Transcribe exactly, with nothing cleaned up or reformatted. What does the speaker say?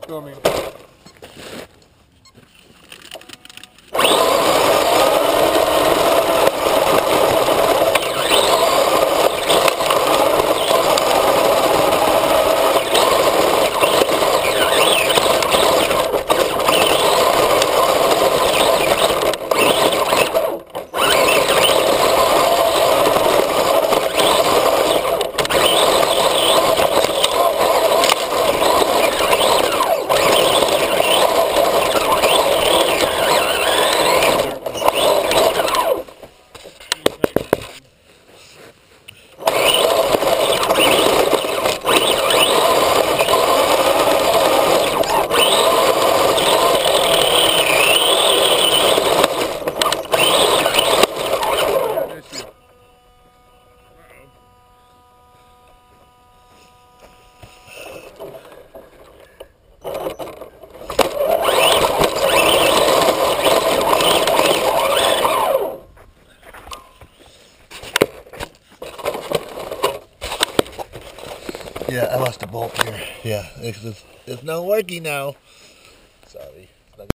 Filming. Yeah, I lost a bolt here. Yeah, it's, it's, it's not working now. Sorry.